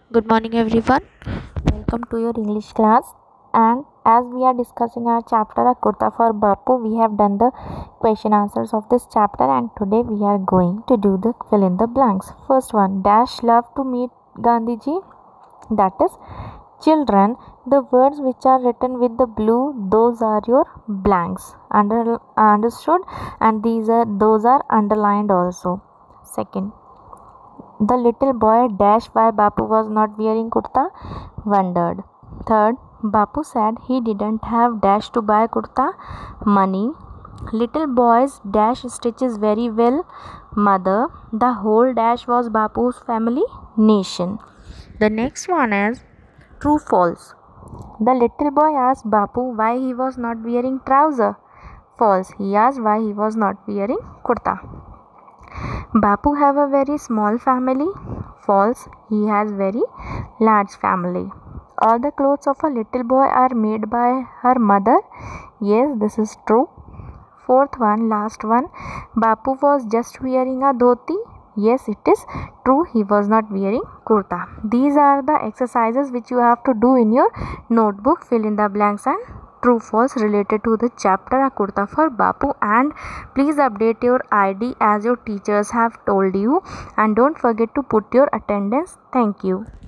Good morning, everyone. Welcome to your English class. And as we are discussing our chapter A Kurta for Bapu, we have done the question answers of this chapter, and today we are going to do the fill in the blanks. First one, Dash love to meet Gandhiji. That is, children, the words which are written with the blue, those are your blanks. Understood? And those are underlined also. Second, the little boy dash why Bapu was not wearing kurta wondered. Third, Bapu said he didn't have dash to buy kurta money. Little boys dash stitches very well mother. The whole dash was Bapu's family nation. The next one is true false. The little boy asked Bapu why he was not wearing trouser. False. He asked why he was not wearing kurta. Bapu have a very small family. False. He has very large family. All the clothes of a little boy are made by her mother. Yes, this is true. Fourth one, last one. Bapu was just wearing a dhoti. Yes, it is true. He was not wearing kurta. These are the exercises which you have to do in your notebook. Fill in the blanks and true false related to the chapter A Kurta for Bapu, and please update your ID as your teachers have told you, and don't forget to put your attendance. Thank you.